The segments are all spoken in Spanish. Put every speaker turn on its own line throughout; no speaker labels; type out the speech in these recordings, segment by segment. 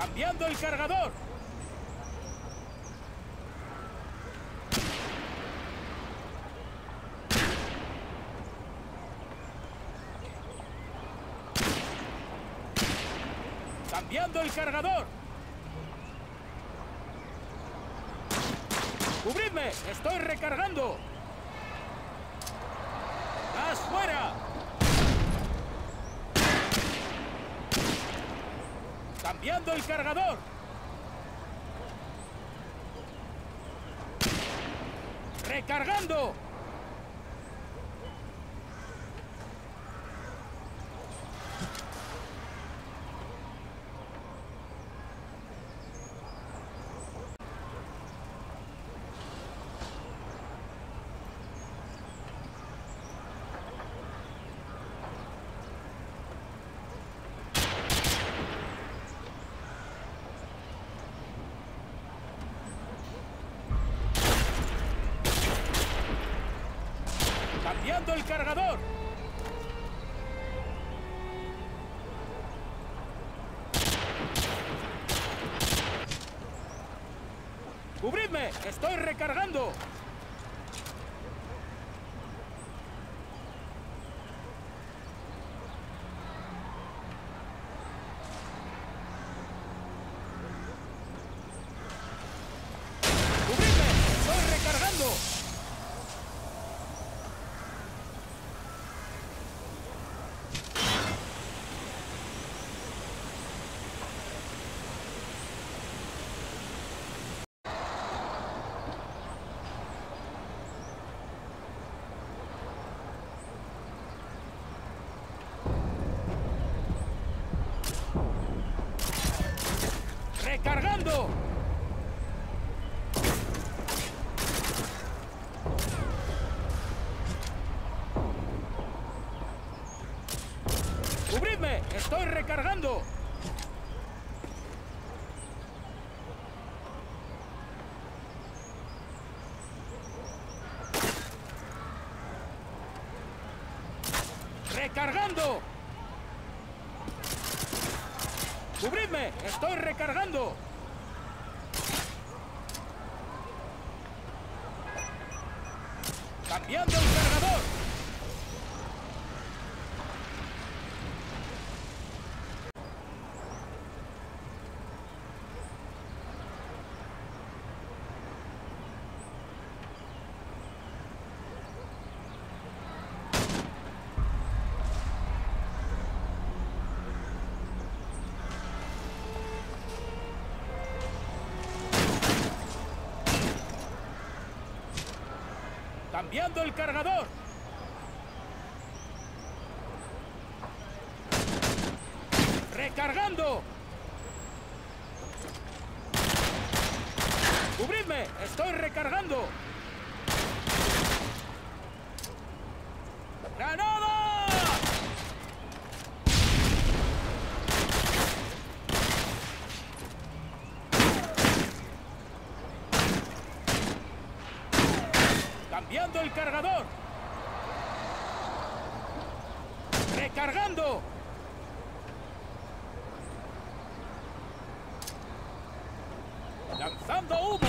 ¡Cambiando el cargador! ¡Cambiando el cargador! ¡Cubridme! ¡Estoy recargando! ¡Gas fuera! ¡Cambiando el cargador! ¡Recargando! ¡Cambiando el cargador! ¡Cubridme! ¡Estoy recargando! ¡Cubridme! ¡Estoy recargando! ¡Recargando! ¡Cubridme! ¡Estoy recargando! ¡Recargando! ¡Cubridme! ¡Estoy recargando! ¡Cambiando el cargador! ¡Cambiando el cargador! ¡Recargando! ¡Cubridme! ¡Estoy recargando! ¡Granada! ¡Cambiando el cargador! ¡Recargando! ¡Lanzando humo!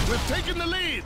We've taken the lead!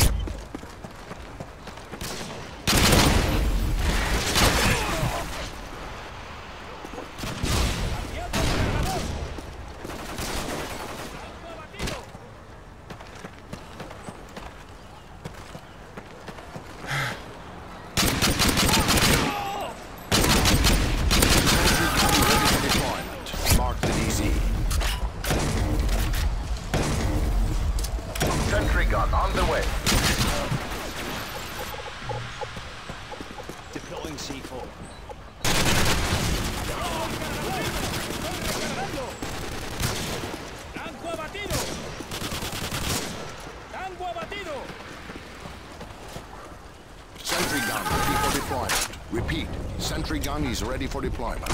Sentry gun on the way.
Deploying C4.
¡Tango abatido! ¡Tango abatido!
Sentry gun ready for deployment. Repeat, sentry gun is ready for deployment.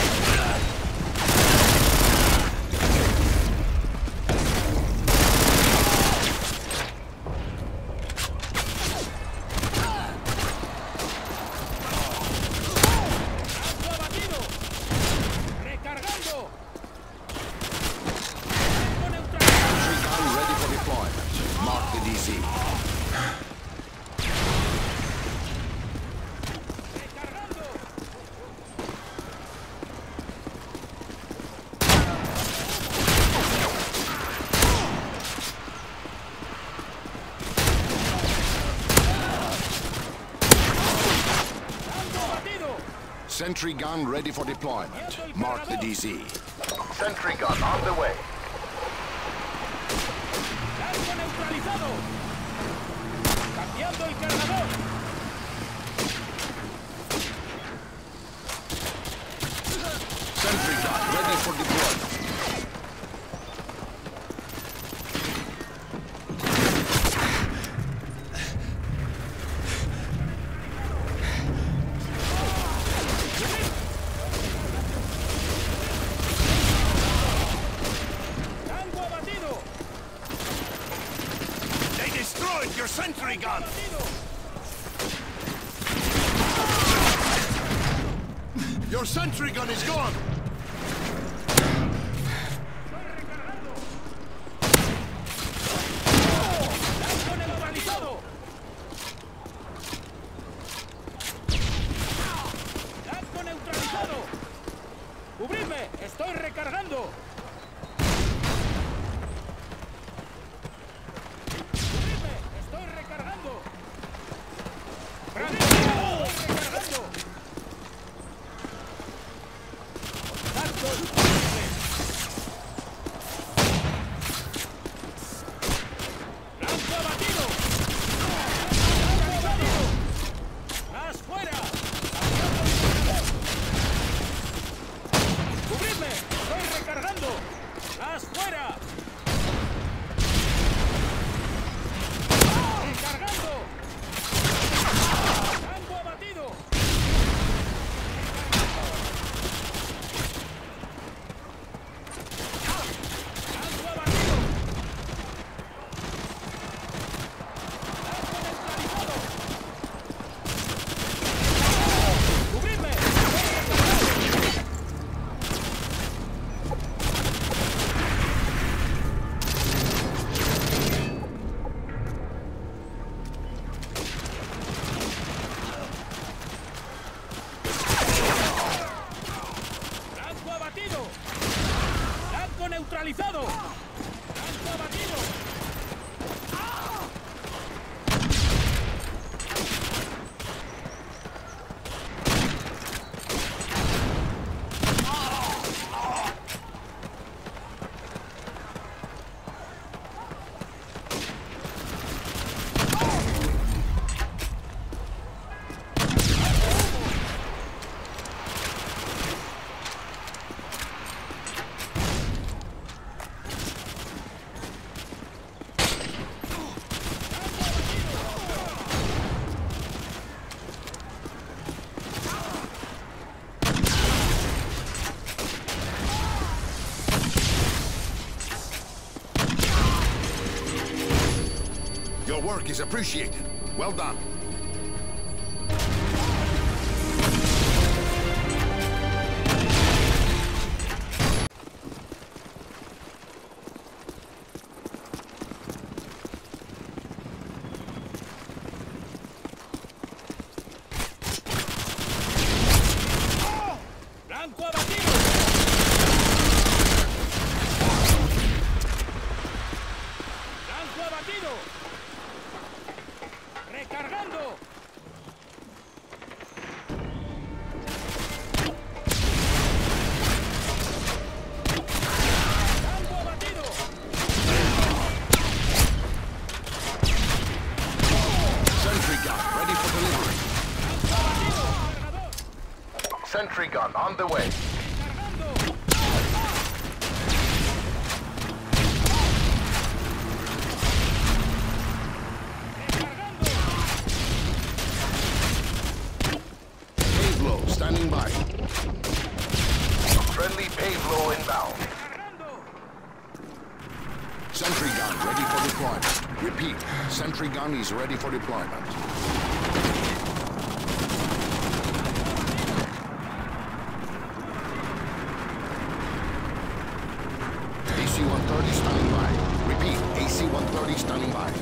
Sentry gun ready for deployment. Mark the DZ.
Sentry gun on the way.
¡Tango neutralizado! ¡Cambiando el cargador!
Sentry gun ready for deployment. Your sentry gun! Your sentry gun is gone!
¡Tango neutralizado! ¡Tango neutralizado! ¡Cubridme! ¡Estoy recargando! ¡Neutralizado! ¡Tango abatido!
Your work is appreciated. Well done.
on the way.
Payload standing by.
Friendly payload inbound.
Sentry gun ready for deployment. Repeat, sentry gun is ready for deployment. AC-130 standing by. Repeat, AC-130 standing by.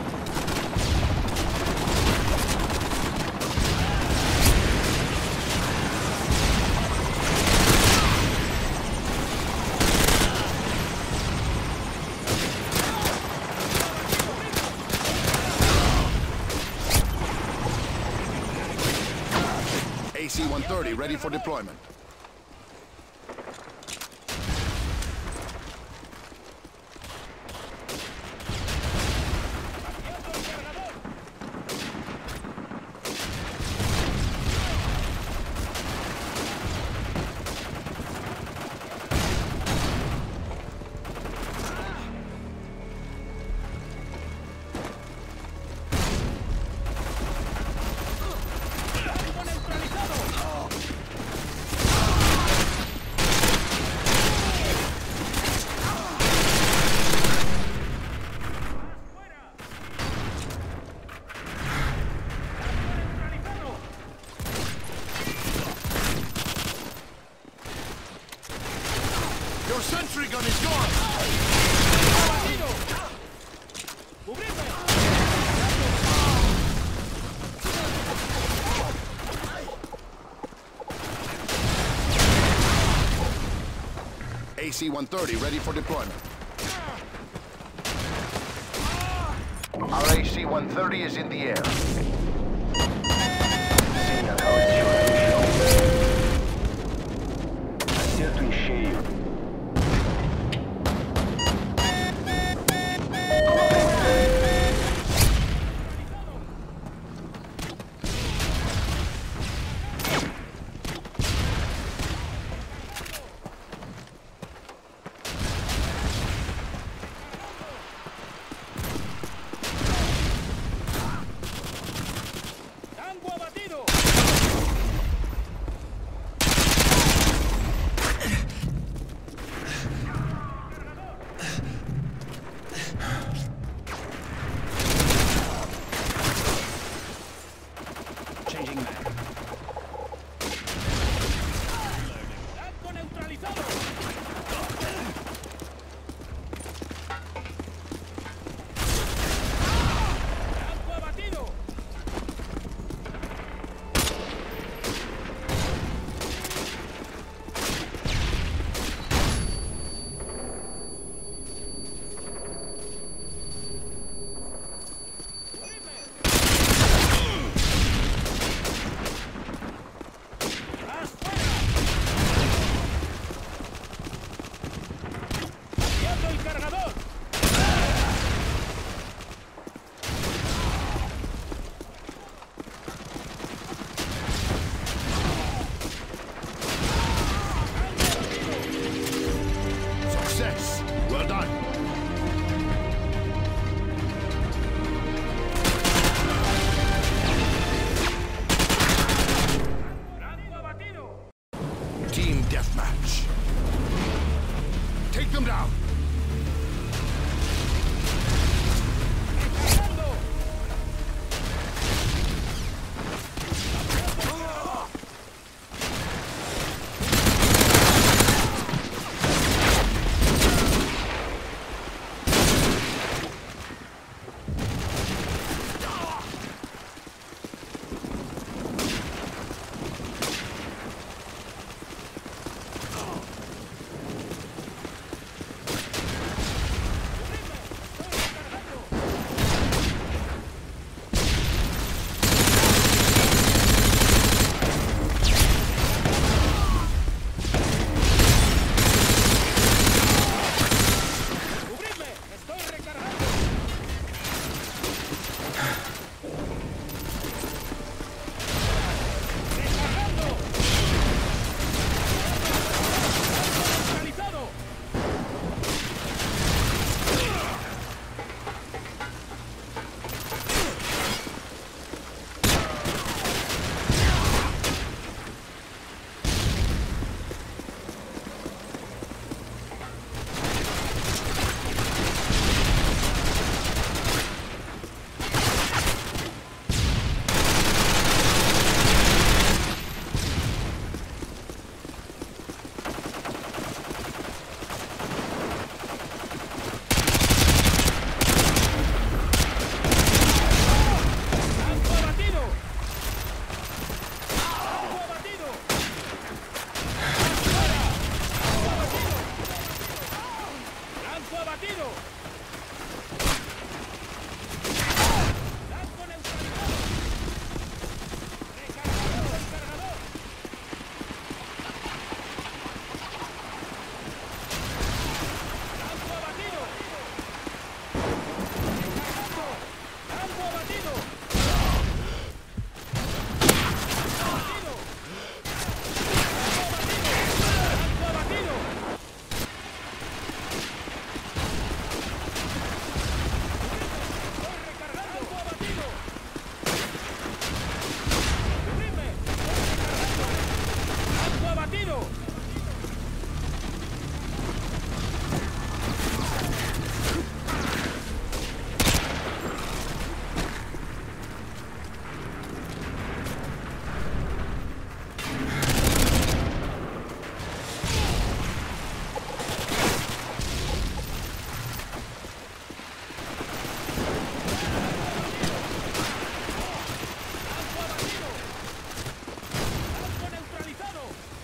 AC-130 ready for deployment. Your sentry gun is gone! AC-130 ready for deployment.
Our AC-130 is in the air.
Acerto em cheio.
Well done. Team deathmatch. Take them down.
abatido! ¡Blanco neutralizado! ¡Recargador el cargador! ¡Blanco abatido! ¡Recargando! ¡Blanco abatido! ¡Abatido! ¡Blanco abatido! ¡Estoy recargando! ¡Blanco abatido! ¡Cubridme! ¡Estoy recargando! ¡Blanco abatido! ¡Blanco abatido! ¡Blanco neutralizado!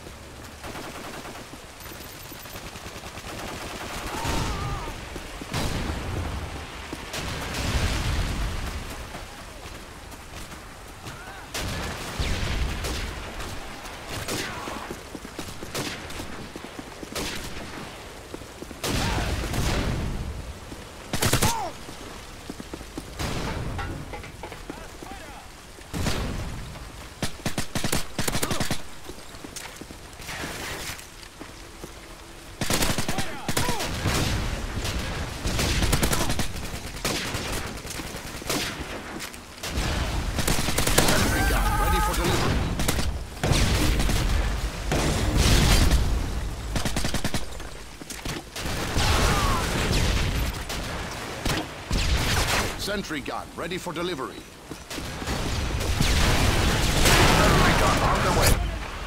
Sentry gun ready for delivery. Sentry gun ready for delivery. Sentry gun on the way.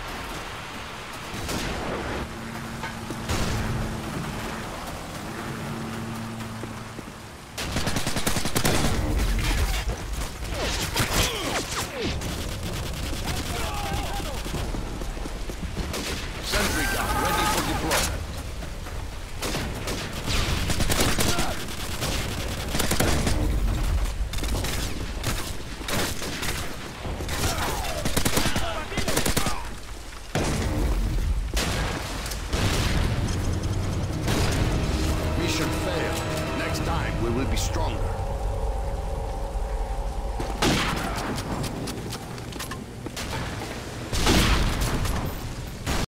Sentry gun ready for deployment. Mission failed. Next time we will be stronger.